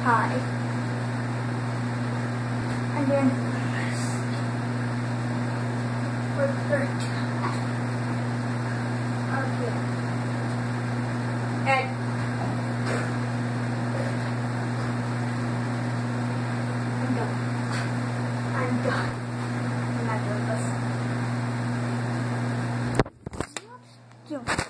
high. And then we're okay. And I'm done. I'm done. I'm not doing this.